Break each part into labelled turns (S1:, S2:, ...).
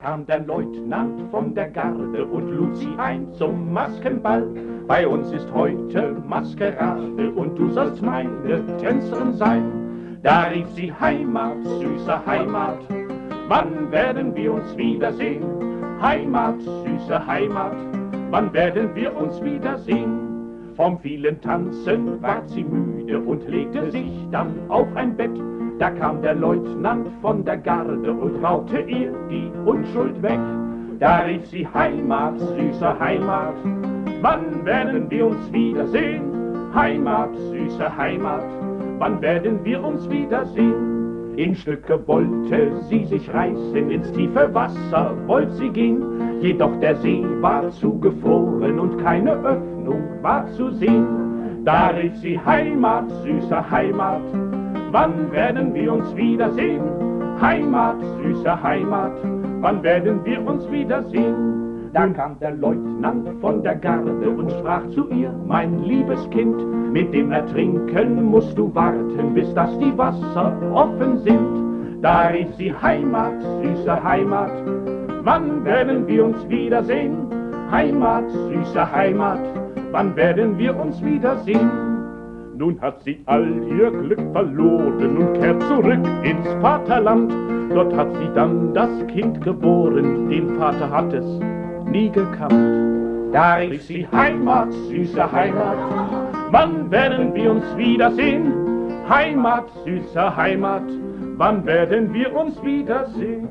S1: kam der Leutnant von der Garde und lud sie ein zum Maskenball. Bei uns ist heute Maskerade und du sollst meine Tänzerin sein. Da rief sie: Heimat, süße Heimat, wann werden wir uns wiedersehen? Heimat, süße Heimat, wann werden wir uns wiedersehen? Vom vielen Tanzen ward sie müde und legte sich dann auf ein Bett. Da kam der Leutnant von der Garde und raubte ihr die Unschuld weg. Da rief sie: Heimat, süße Heimat, wann werden wir uns wiedersehen? Heimat, süße Heimat, wann werden wir uns wiedersehen? In Stücke wollte sie sich reißen, ins tiefe Wasser wollte sie gehen. Jedoch der See war zugefroren und keine Öffnung war zu sehen. Da rief sie: Heimat, süße Heimat, wann werden wir uns wiedersehen? Heimat, süße Heimat, wann werden wir uns wiedersehen? Da kam der Leutnant von der Garde und sprach zu ihr: Mein liebes Kind, mit dem Ertrinken musst du warten, bis dass die Wasser offen sind. Da rief sie: Heimat, süße Heimat, wann werden wir uns wiedersehen? Heimat, süße Heimat, wann werden wir uns wiedersehen? Nun hat sie all ihr Glück verloren und kehrt zurück ins Vaterland. Dort hat sie dann das Kind geboren, den Vater hat es nie gekannt. Da rief sie: Heimat, süße Heimat, wann werden wir uns wiedersehen? Heimat, süße Heimat, wann werden wir uns wiedersehen?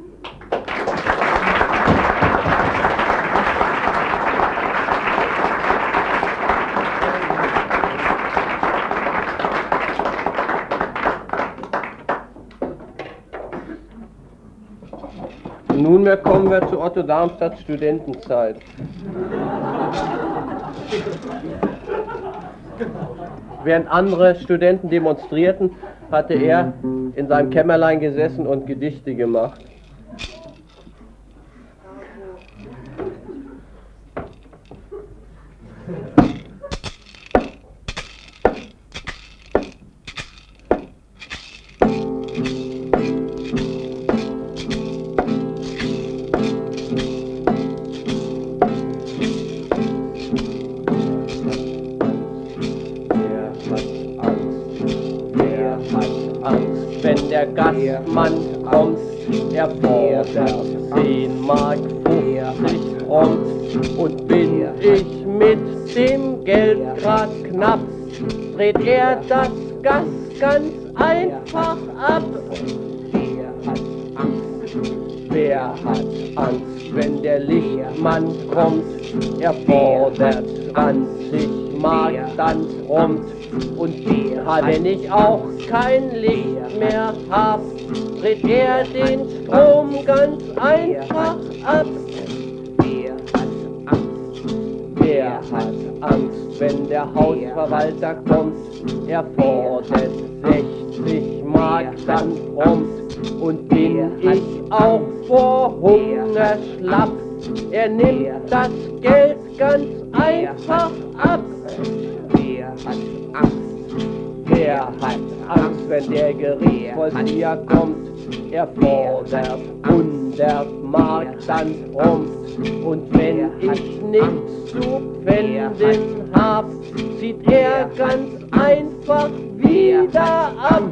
S2: Nunmehr kommen wir zu Otto Darmstadts Studentenzeit. Während andere Studenten demonstrierten, hatte er in seinem Kämmerlein gesessen und Gedichte gemacht. Wenn der Gastmann kommt, er fordert 10 Mark 50 Rums. Und bin ich mit dem Geld grad knapp, dreht er das Gas ganz einfach ab. Wer hat Angst, wenn der Lichtmann kommt, er fordert 20 Mark dann Rums. Und wenn ich auch kein Licht mehr hab, dreht er den Strom ganz einfach ab. Wer hat Angst, wenn der Hausverwalter kommt, er fordert 60 Mark dann Rums. Und bin ich auch vor Hunger schlapp, er nimmt das Geld ganz einfach ab. Wer hat Angst, wenn der Gerichtsvollzieher kommt, er fordert 100 Mark dann Rums. Und wenn ich nichts zu pfänden hab, zieht er ganz einfach wieder ab.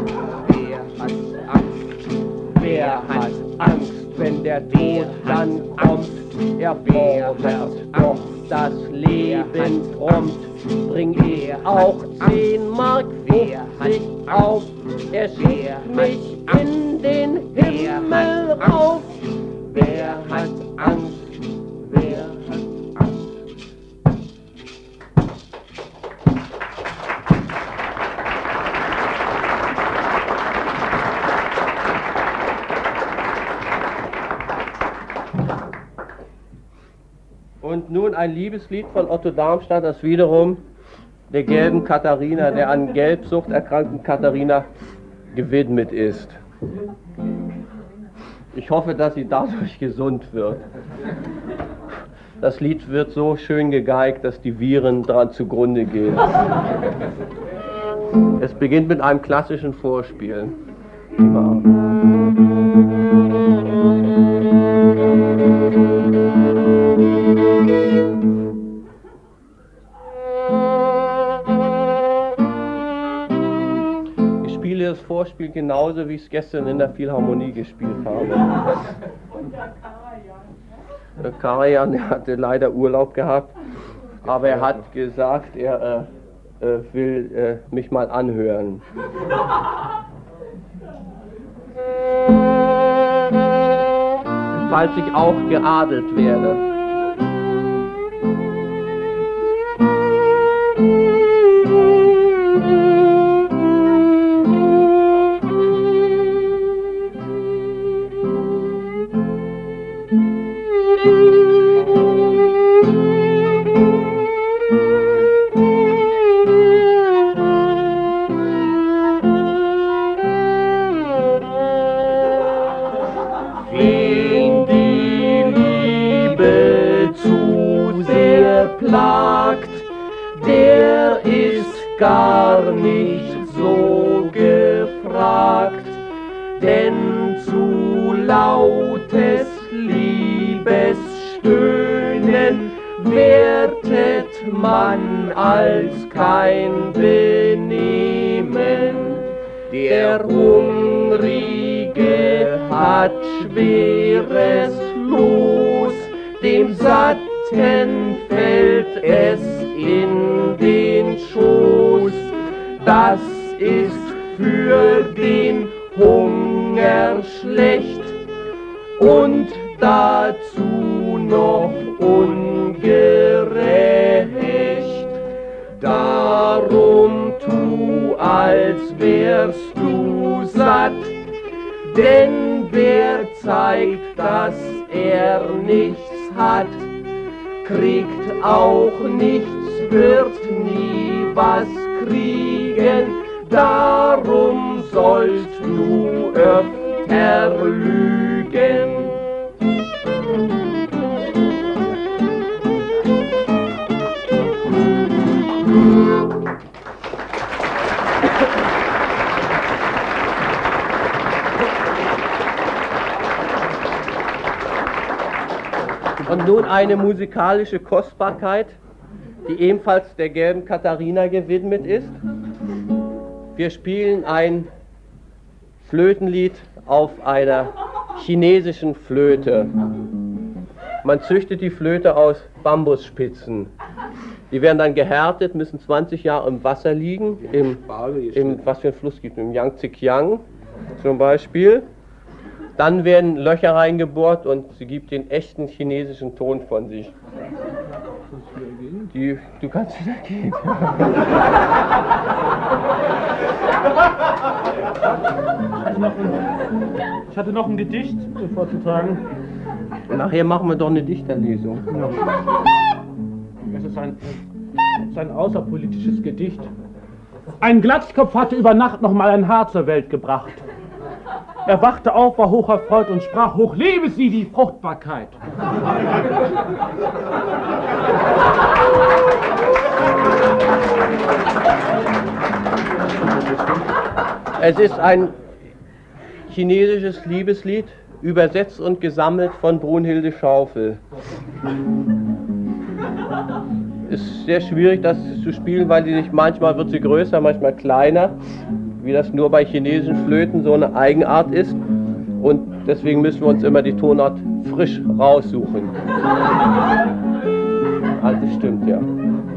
S2: Wer hat Angst, wenn der Tod dann kommt, er fordert doch das Leben prompt. Bring ich auch 10 Mark 50 auf, er schickt mich in den Himmel rauf. Wer hat Angst? Wer hat Angst? Und nun ein Liebeslied von Otto Darmstadt, das wiederum der gelben Katharina, der an Gelbsucht erkrankten Katharina gewidmet ist. Ich hoffe, dass sie dadurch gesund wird. Das Lied wird so schön gegeigt, dass die Viren dran zugrunde gehen. Es beginnt mit einem klassischen Vorspiel. genauso, wie ich es gestern in der Philharmonie gespielt habe. Und der Karajan, der hatte leider Urlaub gehabt, aber er hat gesagt, er will mich mal anhören. Falls ich auch geadelt werde.
S3: Plagt, der ist gar nicht so gefragt, denn zu lautes Liebesstöhnen wertet man als kein Benehmen. Der Hungrige hat schweres Los, dem Satten fällt es in den Schoß. Das ist für den Hunger schlecht und dazu noch ungerecht. Darum tu, als wärst du satt, denn wer zeigt, dass er nichts hat, kriegt auch nichts, wird nie was kriegen. Darum sollst du öfter lügen.
S2: Und nun eine musikalische Kostbarkeit, die ebenfalls der gelben Katharina gewidmet ist. Wir spielen ein Flötenlied auf einer chinesischen Flöte. Man züchtet die Flöte aus Bambusspitzen. Die werden dann gehärtet, müssen 20 Jahre im Wasser liegen, was für ein Fluss gibt es, im Yangtze-Kiang zum Beispiel. Dann werden Löcher reingebohrt und sie gibt den echten chinesischen Ton von sich. Du kannst wieder gehen.
S1: Ich hatte noch ein Gedicht vorzutragen.
S2: Nachher machen wir doch eine Dichterlesung.
S1: Ja. Das ist ein außerpolitisches Gedicht. Ein Glatzkopf hatte über Nacht noch mal ein Haar zur Welt gebracht. Er wachte auf, war hocherfreut und sprach: Hoch lebe sie, die Fruchtbarkeit!
S2: Es ist ein chinesisches Liebeslied, übersetzt und gesammelt von Brunhilde Schaufel. Es ist sehr schwierig, das zu spielen, weil manchmal wird sie größer, manchmal kleiner, wie das nur bei chinesischen Flöten so eine Eigenart ist. Und deswegen müssen wir uns immer die Tonart frisch raussuchen. Also das stimmt, ja.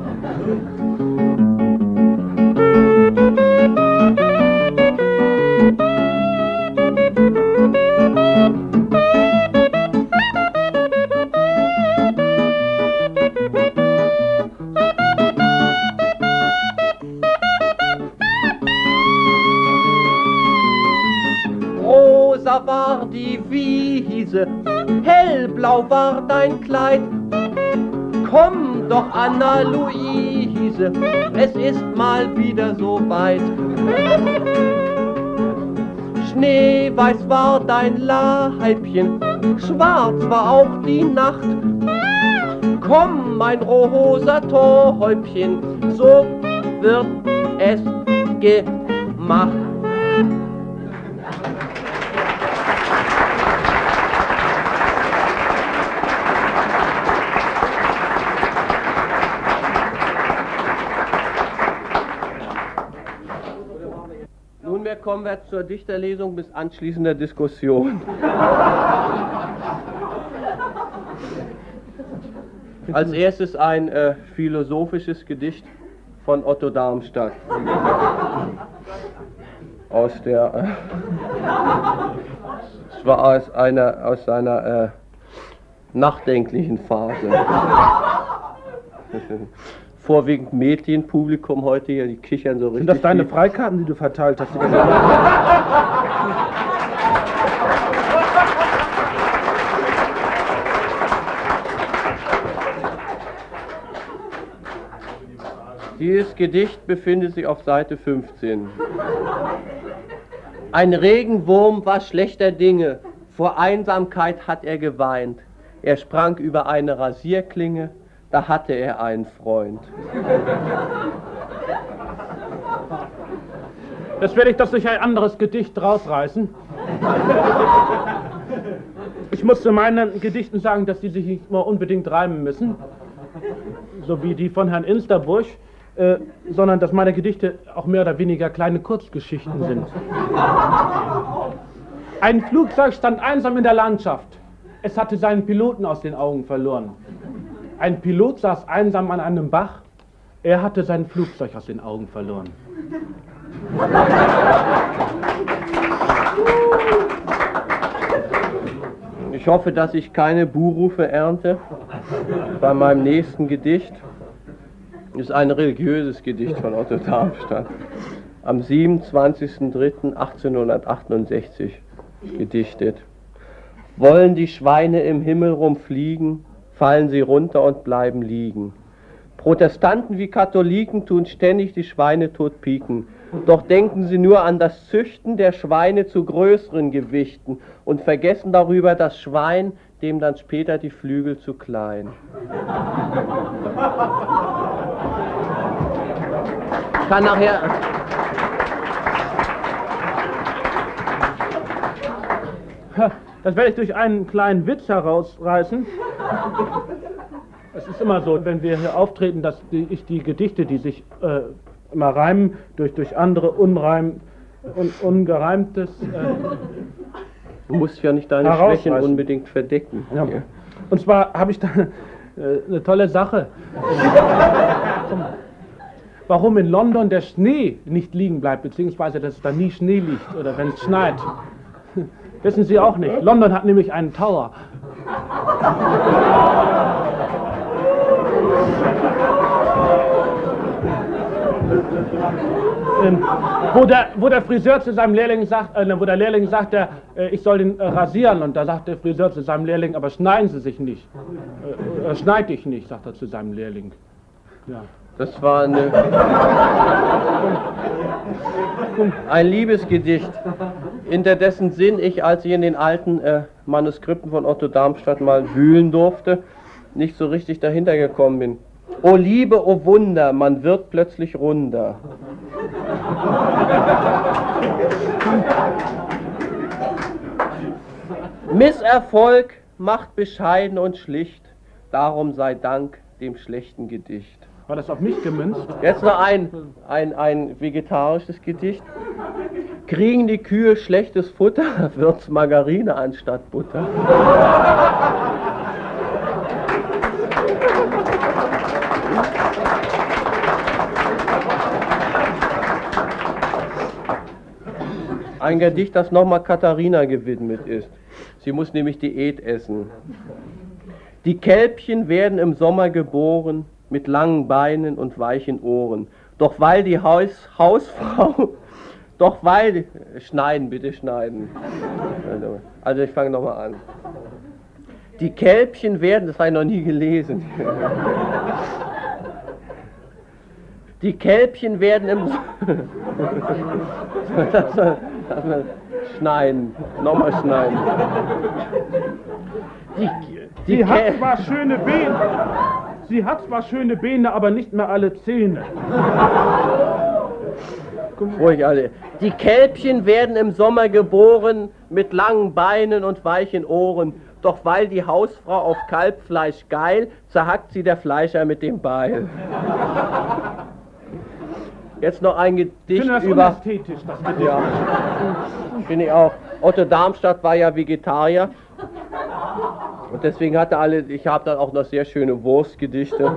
S2: Rosa war die Wiese, hellblau war dein Kleid. Komm doch, Anna-Luise, es ist mal wieder so weit. Schneeweiß war dein Leibchen, schwarz war auch die Nacht. Komm, mein rosa Täubchen, so wird es gemacht. kommen wir zur Dichterlesung bis anschließender Diskussion. Als erstes ein philosophisches Gedicht von Otto Darmstadt. Aus der, es war aus seiner nachdenklichen Phase. Vorwiegend Mädchenpublikum heute hier, die kichern so richtig.
S4: Sind das deine Freikarten, die du verteilt hast?
S2: Dieses Gedicht befindet sich auf Seite 15. Ein Regenwurm war schlechter Dinge, vor Einsamkeit hat er geweint. Er sprang über eine Rasierklinge, da hatte er einen Freund.
S4: Jetzt werde ich das durch ein anderes Gedicht rausreißen. Ich muss zu meinen Gedichten sagen, dass die sich nicht mal unbedingt reimen müssen, so wie die von Herrn Insterbusch, sondern dass meine Gedichte auch mehr oder weniger kleine Kurzgeschichten sind. Ein Flugzeug stand einsam in der Landschaft. Es hatte seinen Piloten aus den Augen verloren. Ein Pilot saß einsam an einem Bach. Er hatte sein Flugzeug aus den Augen verloren.
S2: Ich hoffe, dass ich keine Buhrufe ernte bei meinem nächsten Gedicht. Das ist ein religiöses Gedicht von Otto Darmstadt. Am 27.03.1868 gedichtet. Wollen die Schweine im Himmel rumfliegen, fallen sie runter und bleiben liegen. Protestanten wie Katholiken tun ständig die Schweine totpieken. Doch denken sie nur an das Züchten der Schweine zu größeren Gewichten und vergessen darüber das Schwein, dem dann später die Flügel zu klein. Ich kann nachher...
S4: Das werde ich durch einen kleinen Witz herausreißen. Es ist immer so, wenn wir hier auftreten, dass ich die Gedichte, die sich immer reimen, durch andere ungereimtes...
S2: Du musst ja nicht deine Schwächen unbedingt verdecken.
S4: Ja. Und zwar habe ich da eine tolle Sache. Warum in London der Schnee nicht liegen bleibt, beziehungsweise dass da nie Schnee liegt oder wenn es schneit. Wissen Sie auch nicht. London hat nämlich einen Tower. Wo der Friseur zu seinem Lehrling sagt, wo der Lehrling sagt, ich soll den rasieren, und da sagt der Friseur zu seinem Lehrling, aber schneiden Sie sich nicht. Schneid dich nicht, sagt er zu seinem Lehrling. Ja.
S2: Das war ein Liebesgedicht, hinter dessen Sinn ich, als ich in den alten Manuskripten von Otto Darmstadt mal wühlen durfte, nicht so richtig dahinter gekommen bin. O Liebe, o Wunder, man wird plötzlich runder. Misserfolg macht bescheiden und schlicht, darum sei Dank dem schlechten Gedicht.
S4: War das auf mich gemünzt?
S2: Jetzt noch ein vegetarisches Gedicht. Kriegen die Kühe schlechtes Futter, wird's Margarine anstatt Butter. Ein Gedicht, das nochmal Katharina gewidmet ist. Sie muss nämlich Diät essen. Die Kälbchen werden im Sommer geboren, mit langen Beinen und weichen Ohren. Doch weil die Hausfrau, schneiden, bitte schneiden. Also ich fange nochmal an. Die Kälbchen werden, das habe ich noch nie gelesen. Die Kälbchen werden im schneiden, nochmal schneiden.
S4: Sie hat zwar schöne Beine. Sie hat zwar schöne Beine, aber nicht mehr alle Zähne.
S2: Ruhig alle. Die Kälbchen werden im Sommer geboren, mit langen Beinen und weichen Ohren. Doch weil die Hausfrau auf Kalbfleisch geil, zerhackt sie der Fleischer mit dem Beil. Jetzt noch ein
S4: Ich
S2: Gedicht
S4: finde das
S2: über...
S4: unästhetisch, das Gedicht.
S2: Ja, finde ich auch. Otto Darmstadt war ja Vegetarier. Und deswegen hatte ich habe dann auch noch sehr schöne Wurstgedichte.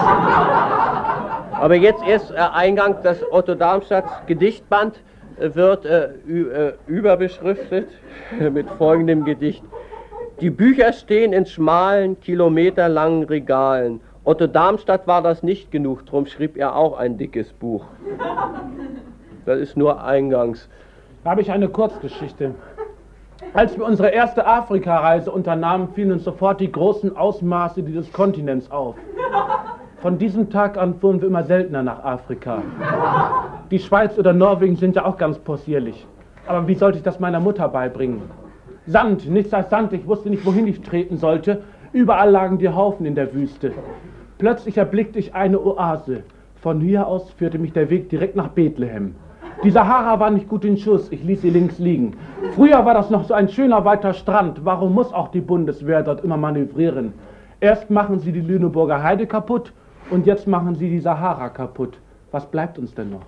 S2: Aber jetzt erst Eingang, das Otto Darmstadts Gedichtband wird überbeschriftet mit folgendem Gedicht. Die Bücher stehen in schmalen, kilometerlangen Regalen. Otto Darmstadt war das nicht genug, drum schrieb er auch ein dickes Buch. Das ist nur eingangs.
S4: Da habe ich eine Kurzgeschichte. Als wir unsere erste Afrikareise unternahmen, fielen uns sofort die großen Ausmaße dieses Kontinents auf. Von diesem Tag an fuhren wir immer seltener nach Afrika. Die Schweiz oder Norwegen sind ja auch ganz possierlich. Aber wie sollte ich das meiner Mutter beibringen? Sand, nichts als Sand, ich wusste nicht, wohin ich treten sollte. Überall lagen die Haufen in der Wüste. Plötzlich erblickte ich eine Oase. Von hier aus führte mich der Weg direkt nach Bethlehem. Die Sahara war nicht gut in Schuss, ich ließ sie links liegen. Früher war das noch so ein schöner weiter Strand. Warum muss auch die Bundeswehr dort immer manövrieren? Erst machen sie die Lüneburger Heide kaputt und jetzt machen sie die Sahara kaputt. Was bleibt uns denn noch?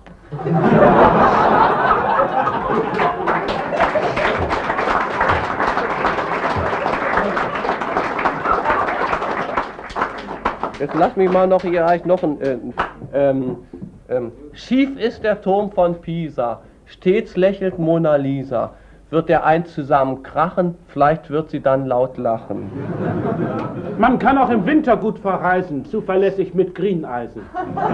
S2: Jetzt lass mich mal noch hier noch ein... Schief ist der Turm von Pisa, stets lächelt Mona Lisa. Wird der einst zusammen krachen, vielleicht wird sie dann laut lachen.
S4: Man kann auch im Winter gut verreisen, zuverlässig mit Greeneisen.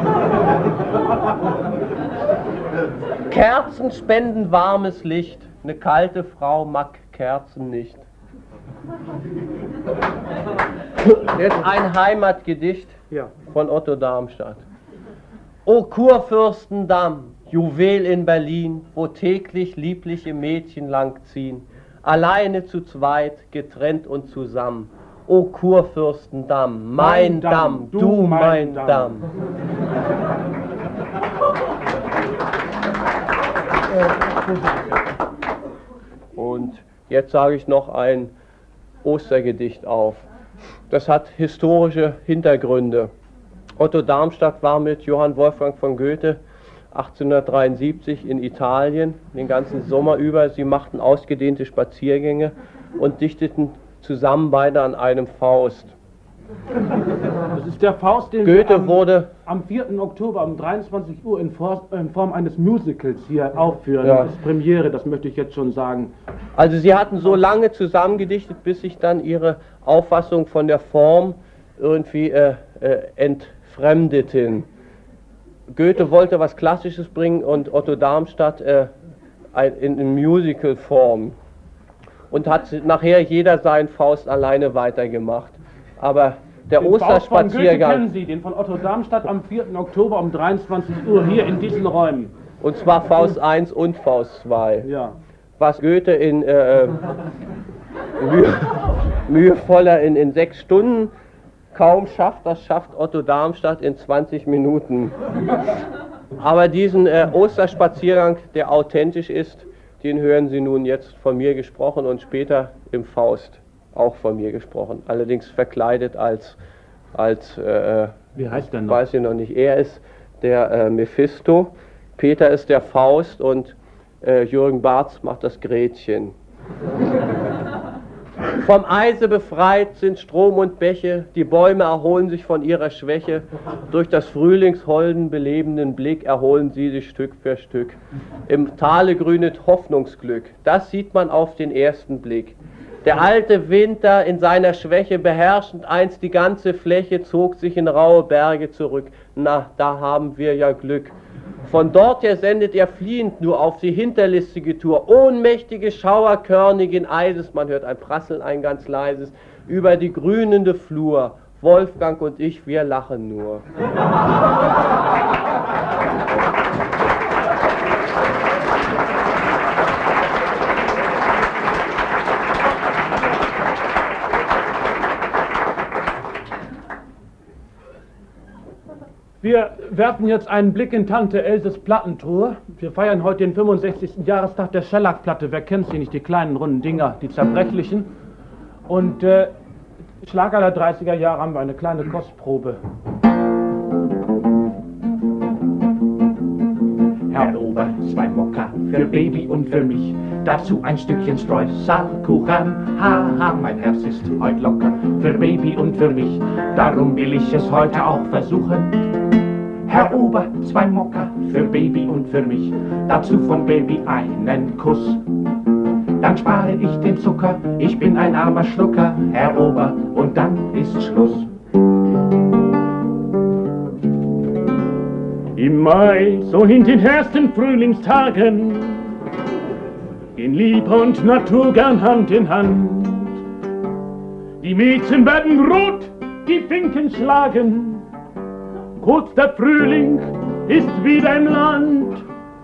S2: Kerzen spenden warmes Licht, eine kalte Frau mag Kerzen nicht. Jetzt ein Heimatgedicht von Otto Darmstadt. O Kurfürstendamm, Juwel in Berlin, wo täglich liebliche Mädchen langziehen, alleine zu zweit, getrennt und zusammen. O Kurfürstendamm, mein Damm, du mein Damm. Und jetzt sage ich noch ein Ostergedicht auf. Das hat historische Hintergründe. Otto Darmstadt war mit Johann Wolfgang von Goethe 1873 in Italien den ganzen Sommer über. Sie machten ausgedehnte Spaziergänge und dichteten zusammen beide an einem Faust.
S4: Das ist der Faust, den
S2: Goethe
S4: wir am 4. Oktober um 23 Uhr in Form eines Musicals hier aufführen.
S2: Ja.
S4: Das ist Premiere, das möchte ich jetzt schon sagen.
S2: Also sie hatten so lange zusammengedichtet, bis sich dann ihre Auffassung von der Form irgendwie entfremdeten. Goethe wollte was Klassisches bringen und Otto Darmstadt in Musical-Form. Und hat nachher jeder seinen Faust alleine weitergemacht. Aber der
S4: Den Faust von Goethe
S2: Osterspaziergang...
S4: kennen Sie, den von Otto Darmstadt am 4. Oktober um 23 Uhr hier in diesen Räumen.
S2: Und zwar Faust 1 und Faust 2.
S4: Ja.
S2: Was Goethe in mühevoller in 6 Stunden kaum schafft, das schafft Otto Darmstadt in 20 Minuten. Aber diesen Osterspaziergang, der authentisch ist, den hören Sie nun jetzt von mir gesprochen und später im Faust auch von mir gesprochen. Allerdings verkleidet als
S4: Wie heißt der noch?
S2: Weiß ich noch nicht. Er ist der Mephisto, Peter ist der Faust und Jürgen Barz macht das Gretchen. Vom Eise befreit sind Strom und Bäche, die Bäume erholen sich von ihrer Schwäche, durch das frühlingsholden, belebenden Blick erholen sie sich Stück für Stück. Im Tale grünet Hoffnungsglück, das sieht man auf den ersten Blick. Der alte Winter in seiner Schwäche beherrschend einst die ganze Fläche zog sich in raue Berge zurück. Na, da haben wir ja Glück. Von dort her sendet er fliehend nur auf die hinterlistige Tour. Ohnmächtige Schauerkörnigen Eises, man hört ein Prasseln, ein ganz leises, über die grünende Flur. Wolfgang und ich, wir lachen nur.
S4: Wir werfen jetzt einen Blick in Tante Elses Plattentruhe. Wir feiern heute den 65. Jahrestag der Schellackplatte. Wer kennt sie nicht? Die kleinen runden Dinger, die zerbrechlichen. Und Schlager der 30er Jahre haben wir eine kleine Kostprobe.
S1: Herr Ober, 2 Mokka für Baby und für mich. Dazu ein Stückchen Streuselkuchen. Haha, mein Herz ist heut locker für Baby und für mich. Darum will ich es heute auch versuchen. Herr Ober, 2 Mokka für Baby und für mich. Dazu von Baby einen Kuss. Dann spare ich den Zucker, ich bin ein armer Schlucker, Herr Ober, und dann ist Schluss.
S4: Im Mai, so in den ersten Frühlingstagen, gehen Liebe und Natur gern Hand in Hand. Die Mädchen werden rot, die Finken schlagen, kurz der Frühling ist wieder im Land.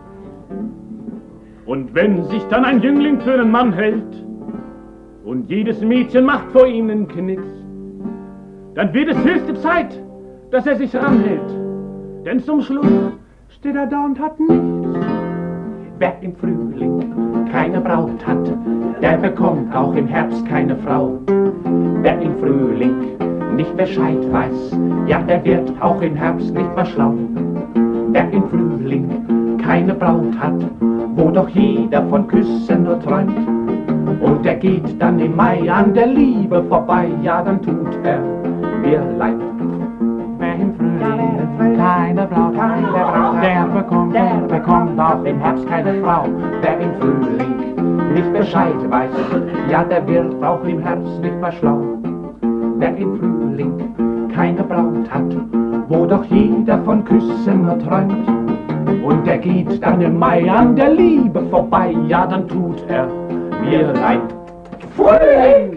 S4: Und wenn sich dann ein Jüngling für einen Mann hält und jedes Mädchen macht vor ihm einen Knicks, dann wird es höchste Zeit, dass er sich ranhält, denn zum Schluss steht er da und hat nichts.
S1: Wer im Frühling keine Braut hat, der bekommt auch im Herbst keine Frau. Wer im Frühling nicht Bescheid weiß, ja, der wird auch im Herbst nicht mehr schlau. Wer im Frühling keine Braut hat, wo doch jeder von Küssen nur träumt, und der geht dann im Mai an der Liebe vorbei, ja, dann tut er mir leid. Wer im Frühling keine Braut hat, der bekommt auch im Herbst keine Frau. Wer im Frühling nicht Bescheid weiß, ja, der wird auch im Herbst nicht mehr schlau. Wer im Frühling keine Braut hat, wo doch jeder von Küssen nur träumt, und der geht dann im Mai an der Liebe vorbei, ja, dann tut er mir leid. Frühling!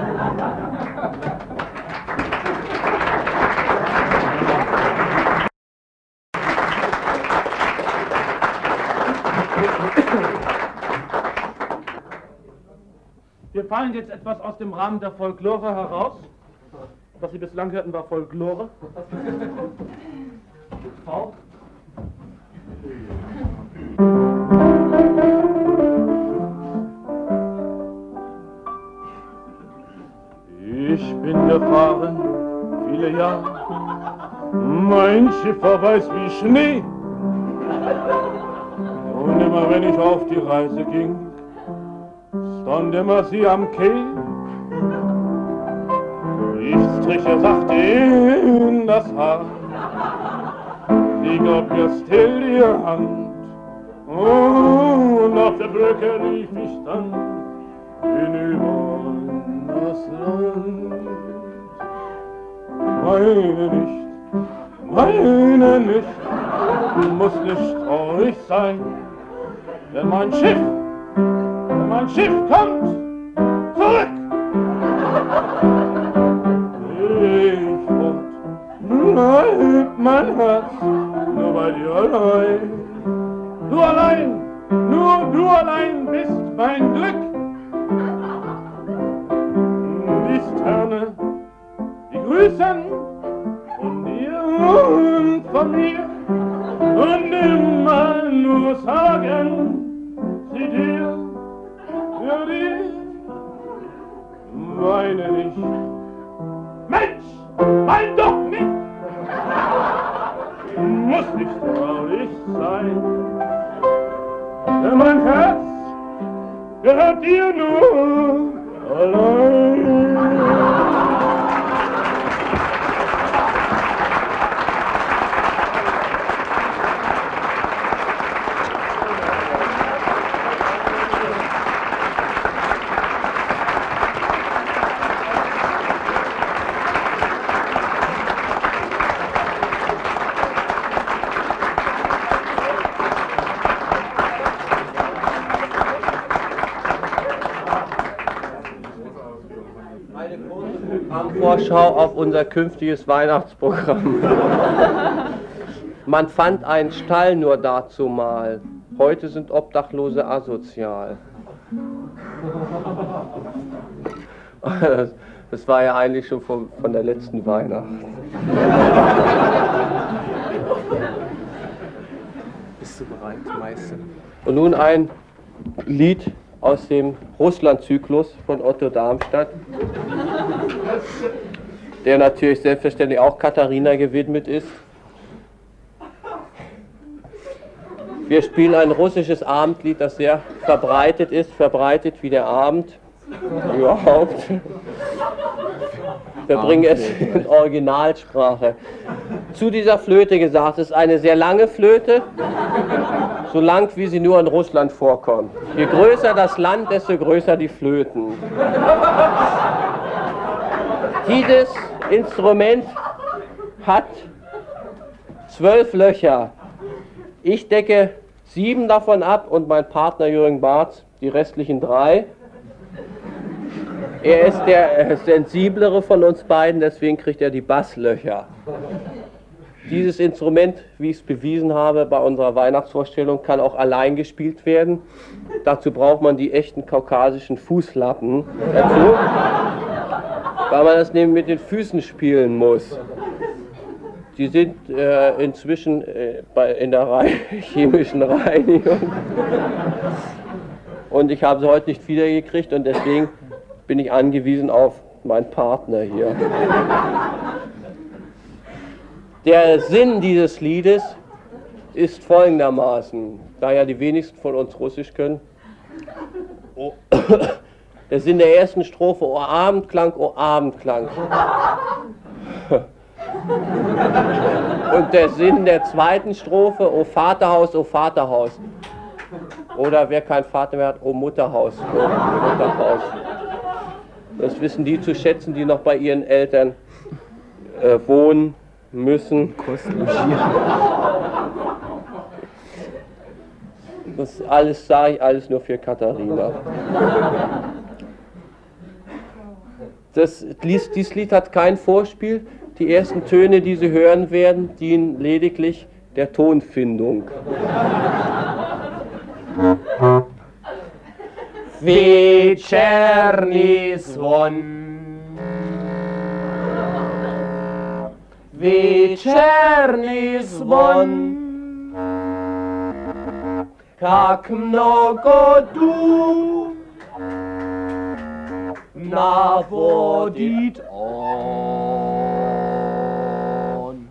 S4: Wir fallen jetzt etwas aus dem Rahmen der Folklore heraus. Was Sie bislang hörten, war Folklore. V. Ich bin gefahren, viele Jahre, mein Schiff war weiß wie Schnee. Und immer wenn ich auf die Reise ging, stand immer sie am Quai. Ich striche sachte in das Haar, sie gab mir still ihre Hand, und auf der Brücke rief ich dann hinüber in das Land. Weine nicht, muss nicht traurig sein, denn mein Schiff kommt zurück. Ich fort, bleibt mein Herz nur bei dir allein. Du allein, nur du allein bist mein Glück. Die Sterne, die grüßen von dir und von mir und immer nur sagen sie dir, für dich. Weine nicht, Mensch, wein doch nicht, muss nicht traurig sein, denn mein Herz gehört dir nur allein.
S2: Vorschau auf unser künftiges Weihnachtsprogramm. Man fand einen Stall nur dazumal. Heute sind Obdachlose asozial. Das war ja eigentlich schon von der letzten Weihnacht. Bist du bereit, Meister? Und nun ein Lied aus dem Russland-Zyklus von Otto Darmstadt, der natürlich selbstverständlich auch Katharina gewidmet ist.
S3: Wir spielen ein russisches Abendlied, das sehr verbreitet ist, verbreitet wie der Abend überhaupt. Wir bringen es in Originalsprache. Zu dieser Flöte gesagt, es ist eine sehr lange Flöte, so lang wie sie nur in Russland vorkommt. Je größer das Land, desto größer die Flöten. Dieses Instrument hat 12 Löcher. Ich decke 7 davon ab und mein Partner Jürgen Barth die restlichen 3. Er ist der sensiblere von uns beiden, deswegen kriegt er die Basslöcher. Dieses Instrument, wie ich es bewiesen habe bei unserer Weihnachtsvorstellung, kann auch allein gespielt werden. Dazu braucht man die echten kaukasischen Fußlappen dazu, weil man das nämlich mit den Füßen spielen muss. Die sind inzwischen in der chemischen Reinigung. Und ich habe sie heute nicht wiedergekriegt und deswegen bin ich angewiesen auf meinen Partner hier. Der Sinn dieses Liedes ist folgendermaßen, da ja die wenigsten von uns Russisch können. Oh, der Sinn der ersten Strophe, O Abendklang, O Abendklang. Und der Sinn der zweiten Strophe, O Vaterhaus, O Vaterhaus. Oder wer kein Vater mehr hat, O Mutterhaus, O Mutterhaus. Das wissen die zu schätzen, die noch bei ihren Eltern wohnen müssen. Das alles sage ich alles nur für Katharina. Dieses Lied hat kein Vorspiel. Die ersten Töne, die Sie hören werden, dienen lediglich der Tonfindung.
S2: Вечерний звон, вечерний звон, как много дум наводит он.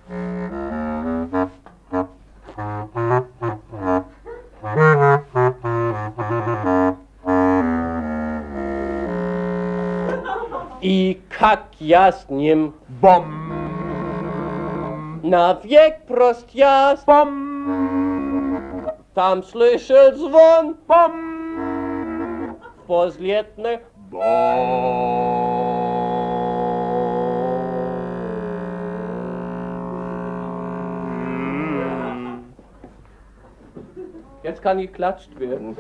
S3: И как я с ним
S2: Бом,
S3: навек простясь,
S2: бом,
S3: там слышал звон
S2: бом,
S3: возлетных. Jetzt kann geklatscht werden.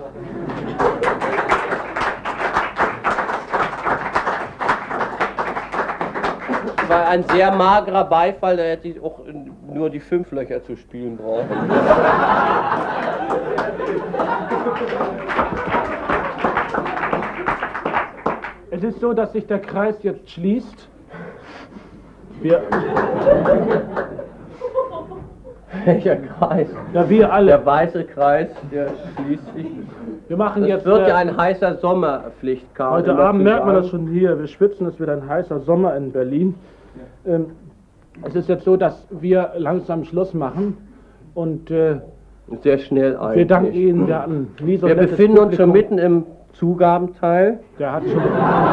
S3: Das war ein sehr magerer Beifall, da hätte ich auch nur die 5 Löcher zu spielen brauchen.
S4: Es ist so, dass sich der Kreis jetzt schließt.
S3: Welcher Kreis?
S4: Ja, wir alle.
S3: Der weiße Kreis, der schließt sich.
S4: Wir machen
S3: Das
S4: jetzt.
S3: wird ja ein heißer Sommerpflichtkarten.
S4: Heute Abend merkt man das schon hier. Wir schwitzen, es wird ein heißer Sommer in Berlin. Es ist jetzt so, dass wir langsam Schluss machen und
S3: sehr schnell eigentlich.
S4: wir danken Ihnen. Wir hatten nie so
S3: Wir
S4: nettes
S3: befinden uns schon
S4: Publikum.
S3: mitten im Zugabenteil.
S4: Der hat schon.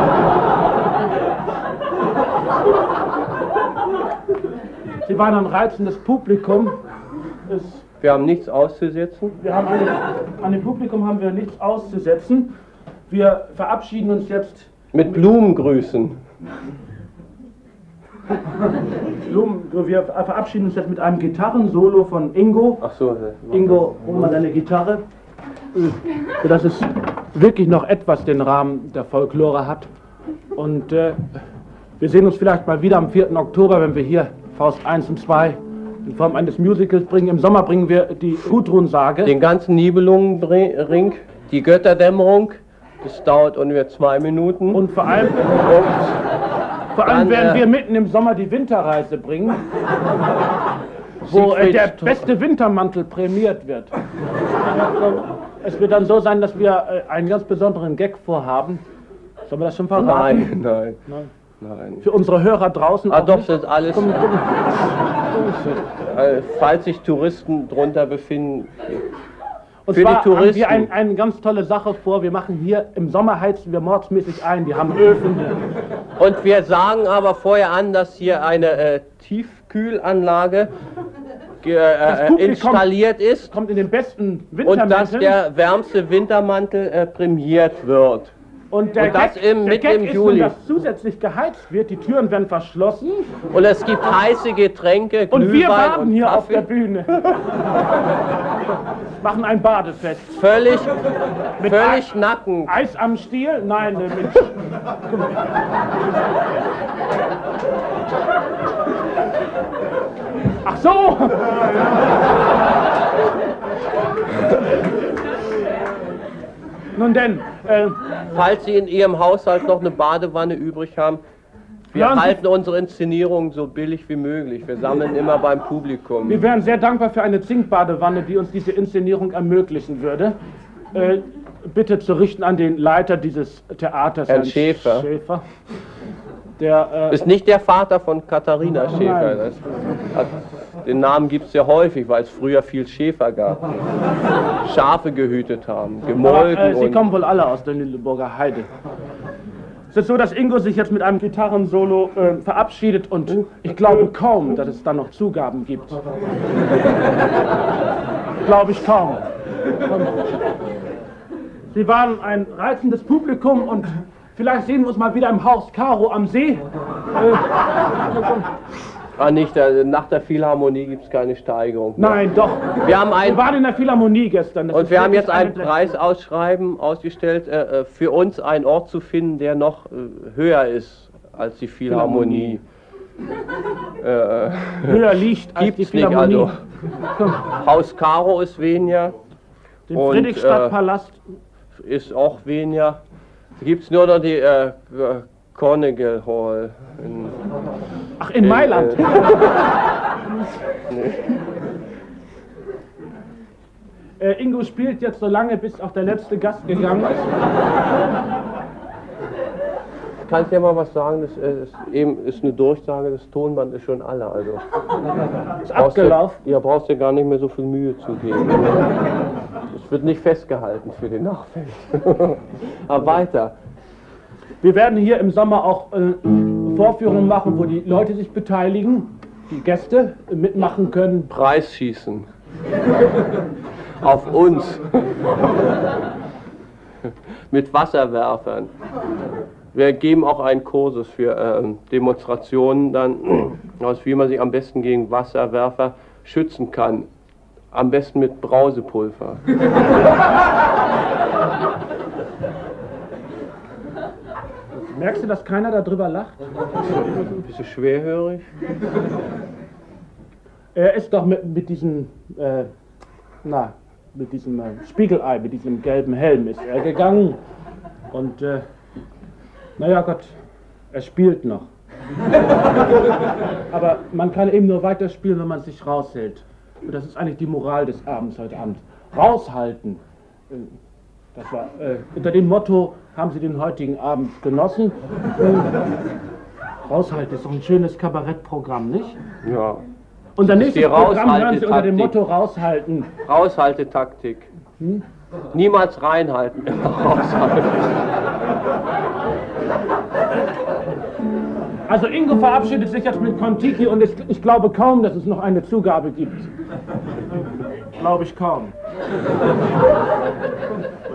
S4: Sie waren ein reizendes Publikum.
S3: Wir haben nichts auszusetzen.
S4: Wir haben an dem Publikum haben wir nichts auszusetzen. Wir verabschieden uns jetzt.
S3: Mit Blumengrüßen.
S4: Wir verabschieden uns jetzt mit einem Gitarrensolo von Ingo.
S3: Ach so.
S4: Ingo, hol mal deine Gitarre. Sodass es wirklich noch etwas den Rahmen der Folklore hat. Und wir sehen uns vielleicht mal wieder am 4. Oktober, wenn wir hier Faust 1 und 2 in Form eines Musicals bringen. Im Sommer bringen wir die Gudrun-Sage.
S3: Den ganzen Nibelungenring, die Götterdämmerung, das dauert ungefähr 2 Minuten.
S4: Und vor allem werden wir mitten im Sommer die Winterreise bringen, wo der beste Wintermantel prämiert wird. Es wird dann so sein, dass wir einen ganz besonderen Gag vorhaben. Sollen wir das schon verraten?
S3: Nein.
S4: Für unsere Hörer draußen
S3: Ah
S4: auch
S3: doch,
S4: nicht?
S3: das ist alles.
S4: Komm.
S3: falls sich Touristen drunter befinden.
S4: Und
S3: für
S4: zwar
S3: die Touristen.
S4: haben wir eine ganz tolle Sache vor. Wir machen hier, im Sommer heizen wir mordsmäßig ein. Wir haben Öfen.
S3: Und wir sagen aber vorher an, dass hier eine Tiefkühlanlage installiert ist.
S4: Kommt in den besten
S3: Und
S4: Wintermänteln.
S3: dass der wärmste Wintermantel prämiert wird.
S4: Und der
S3: das
S4: Gag,
S3: im Juli.
S4: Wenn das zusätzlich geheizt wird, die Türen werden verschlossen.
S3: Und es gibt heiße Getränke, Glühwein
S4: Und wir baden hier
S3: Kaffee.
S4: auf der Bühne. Machen ein Badefest.
S3: Völlig
S4: Mit
S3: nackend.
S4: Eis am Stiel? Nein, mit... Ach so! Nun denn,
S3: Falls Sie in Ihrem Haushalt noch eine Badewanne übrig haben, wir
S4: Ja, und
S3: halten unsere Inszenierung so billig wie möglich. Wir sammeln immer beim Publikum.
S4: wir wären sehr dankbar für eine Zinkbadewanne, die uns diese Inszenierung ermöglichen würde. Bitte zu richten an den Leiter dieses Theaters,
S3: Herrn Schäfer.
S4: Der,
S3: Ist nicht der Vater von Katharina Schäfer.
S4: Nein.
S3: Den Namen gibt es ja häufig, weil es früher viel Schäfer gab. Schafe gehütet haben, gemolken
S4: Sie
S3: und...
S4: kommen wohl alle aus der Lüneburger Heide. Es ist so, dass Ingo sich jetzt mit einem Gitarrensolo verabschiedet und ich glaube kaum, dass es da noch Zugaben gibt. Glaube ich kaum. Sie waren ein reizendes Publikum und vielleicht sehen wir uns mal wieder im Haus Karo am See.
S3: nicht, nach der Philharmonie gibt es keine Steigerung mehr.
S4: Nein, doch.
S3: Wir waren
S4: in der Philharmonie gestern. Das
S3: und
S4: ist
S3: wir haben
S4: wirklich
S3: jetzt ein
S4: eine-
S3: Preisausschreiben ausgestellt, für uns einen Ort zu finden, der noch höher ist als die Philharmonie.
S4: höher liegt als die
S3: Gibt's nicht,
S4: Philharmonie.
S3: also. Haus Karo ist weniger,
S4: Den
S3: und,
S4: Friedrichstadtpalast.
S3: ist auch weniger. Da gibt es nur noch die Carnegie Hall.
S4: Ach, in Mailand. Ingo spielt jetzt so lange, bis auch der letzte Gast gegangen ist.
S3: Kannst ja mal was sagen, das ist eine Durchsage, das Tonband ist schon alle. Also.
S4: Ist abgelaufen.
S3: Brauchst dir gar nicht mehr so viel Mühe zu geben. Es wird nicht festgehalten für den Nachwelt. Aber weiter.
S4: Wir werden hier im Sommer auch Vorführungen machen, wo die Leute sich beteiligen, die Gäste mitmachen können.
S3: Preisschießen. Auf uns. Mit Wasserwerfern. Wir geben auch einen Kursus für Demonstrationen, dann, aus wie man sich am besten gegen Wasserwerfer schützen kann. Am besten mit Brausepulver.
S4: Merkst du, dass keiner darüber lacht?
S3: Bist du schwerhörig?
S4: Er ist doch mit diesem, mit diesem Spiegelei, mit diesem gelben Helm ist er gegangen. Und, naja Gott, er spielt noch. Aber man kann eben nur weiterspielen, wenn man sich raushält. Und das ist eigentlich die Moral des Abends heute Abend. Raushalten. Das war, unter dem Motto haben Sie den heutigen Abend genossen. Raushalten ist doch ein schönes Kabarettprogramm, nicht?
S3: Ja.
S4: Und das nächste
S3: die
S4: Programm hören Sie unter dem
S3: Raushaltetaktik.
S4: Motto raushalten.
S3: Raushaltetaktik. Niemals reinhalten, immer raushalten.
S4: Also Ingo verabschiedet sich jetzt mit Kon-Tiki und ich glaube kaum, dass es noch eine Zugabe gibt. Glaube ich kaum.